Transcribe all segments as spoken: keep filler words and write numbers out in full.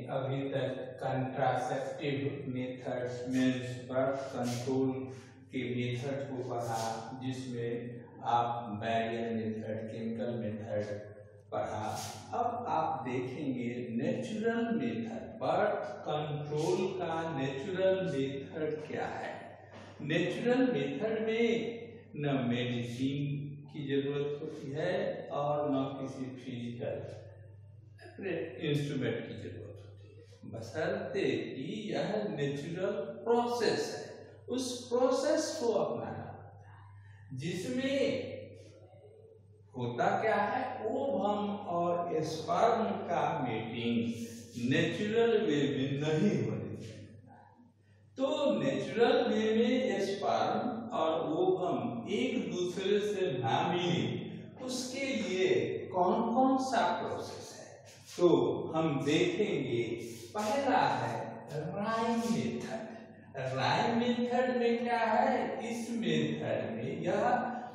अभी तक contraceptive methods means birth control के मेथड को पढ़ा, जिसमें आप बैरियर मेथड, केमिकल मेथड पढ़ा। अब आप देखेंगे नेचुरल मेथड। बर्थ कंट्रोल का नेचुरल मेथड क्या है? नेचुरल मेथड में न मेडिसिन की जरूरत होती है और न किसी फिजिकल इंस्ट्रूमेंट की जरूरत होती है, बशर्ते कि यह नेचुरल प्रोसेस है। उस प्रोसेस को अपनाना पड़ता है, जिसमें होता क्या है, ओवम और स्पर्म का मीटिंग नेचुरल वे में नहीं होनी चाहिए। तो नेचुरल वे में स्पर्म और ओवम एक दूसरे से ना मिले, उसके लिए कौन कौन सा प्रोसेस है तो हम देखेंगे। पहला है राइम मेथड। राइम मेथड में क्या है? इस मेथड में यह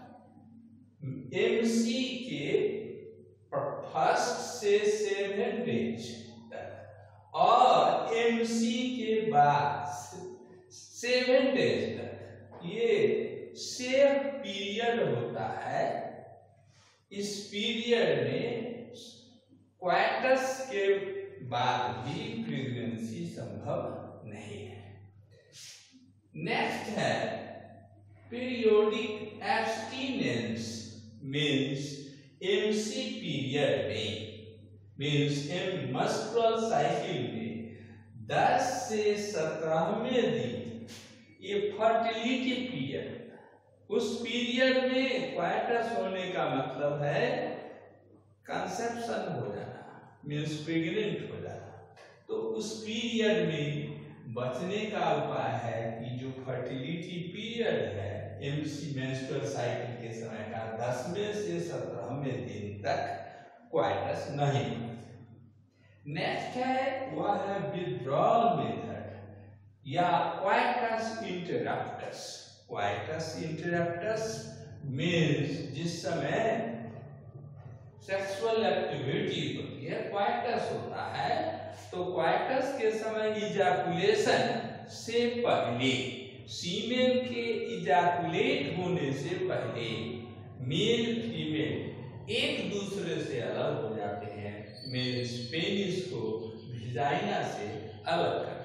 एमसी के फर्स्ट से सेवन डेज तक और एमसी के बाद सेवन डेज तक ये सेफ पीरियड होता है। इस पीरियड में क्वार्टस के बाद भी प्रेगनेंसी संभव नहीं है। नेक्स्ट है periodic abstinence means MC period में मीन्स एम मेंस्ट्रुअल साइकिल में दस से सत्रहवें दिन ये फर्टिलिटी पीरियड। उस पीरियड में क्वार्टस होने का मतलब है कंसेप्शन हो जाना, मीन्स प्रेग्नेंट हो जाना। तो उस पीरियड में बचने का उपाय है कि जो फर्टिलिटी पीरियड है एमसी मेंस्ट्रुअल साइकिल के समय का दसवें से सत्रहवें दिन तक क्वार्टस नहीं होना। नेक्स्ट है वह है विथड्रॉल मेथड या coitus interruptus. Coitus interruptus means जिस समय सेक्सुअल एक्टिविटी होती है, क्वार्टस होता है, तो क्वार्टस के समय इजाकुलेशन से पहले, सीमेन के इजाकुलेट होने से पहले मेल फीमेल एक दूसरे से अलग हो जाते हैं। मेल पेनिस को विजाइना से अलग कर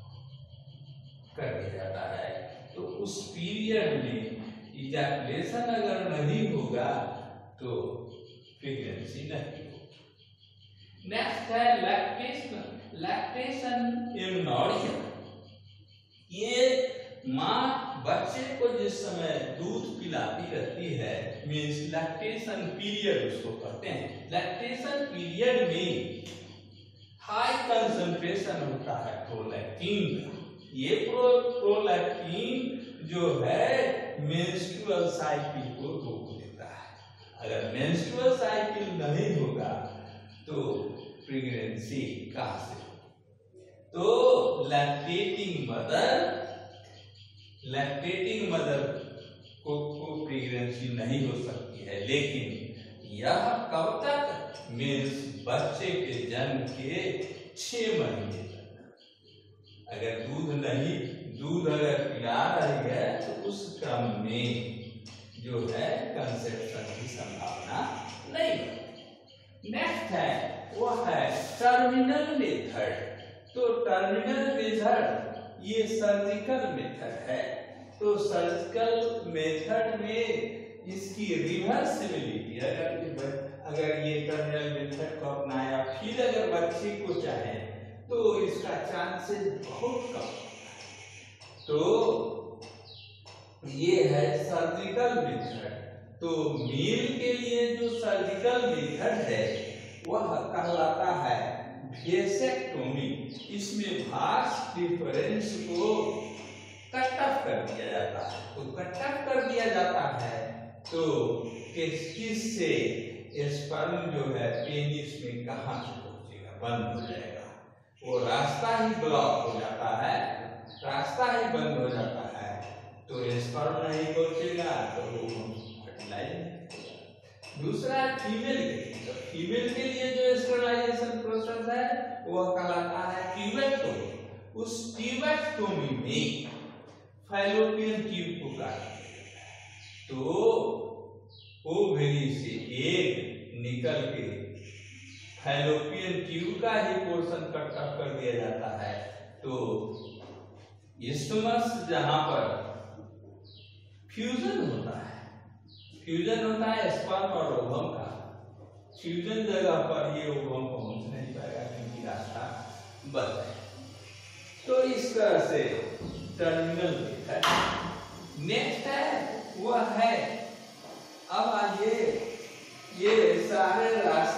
कर दिया जाता है। तो उस पीरियड में इजाकुलेशन अगर नहीं होगा तो प्रेगनेंसी नहीं होगी। नेक्स्ट है लैक्टेशन। Lactation amenorrhoea. ये माँ बच्चे को जिस समय दूध पिलाती रहती है मीन्स लैक्टेशन पीरियड उसको कहते हैं। लैक्टेशन पीरियड में हाई कंसंट्रेशन होता है प्रोलैक्टिन का। ये प्रो प्रोलैक्टिन जो है मेंस्ट्रुअल साइकिल को रोक देता है। अगर मेंस्ट्रुअल साइकिल नहीं होगा तो प्रेगनेंसी कहां से होगी? तो लैक्टेटिंग मदर लैक्टेटिंग मदर को, को प्रेगनेंसी नहीं हो सकती है। लेकिन यह कब तक? मीन्स बच्चे के जन्म के छह महीने तक। अगर दूध नहीं दूध अगर पिला रही है तो उस क्रम में जो है कंसेप्शन की संभावना नहीं है। नेक्स्ट है वह है टर्मिनल मेथड। तो टर्मिनल मेथड ये सर्जिकल मेथड है। तो सर्जिकल मेथड में इसकी रिवर्सिबिलिटी, अगर अगर ये टर्मिनल मेथड को अपनाया फिर अगर बच्चे को चाहे तो इसका चांसेस बहुत कम। तो ये है सर्जिकल मेथड। तो मेल के लिए जो सर्जिकल मेथड है वह कहलाता है वेसेक्टोमी। इसमें भास डिफरेंस को कट ऑफ कर दिया जाता है। तो कट ऑफ कर दिया जाता है तो किस से स्पर्म जो है पेनिस में कहां से पहुंचेगा? बंद हो जाएगा। वो रास्ता ही ब्लॉक हो जाता है, रास्ता ही बंद हो जाता है। तो स्पर्म नहीं पहुंचेगा तो वो फर्टिलाइज नहीं होगा। दूसरा फीमेल तो फीमेल के लिए जो स्टरलाइजेशन प्रोसेस है वह कहलाता है ट्यूबेक्टोमी। उस ट्यूबेक्टोमी में फैलोपियन ट्यूब को काट तो ओवरी से एग निकल के फैलोपियन ट्यूब का ही पोर्शन कट अप कर दिया जाता है। तो इस्टमस जहां पर फ्यूजन होता है, फ्यूजन होता है स्पर्म और ओवम का, फ्यूजन जगह पर ये ओवम पहुंच नहीं पाएगा क्योंकि रास्ता बंद है। तो इस तरह से टर्मिनल है। नेक्स्ट है वह है, अब आइए ये सारे रास्ते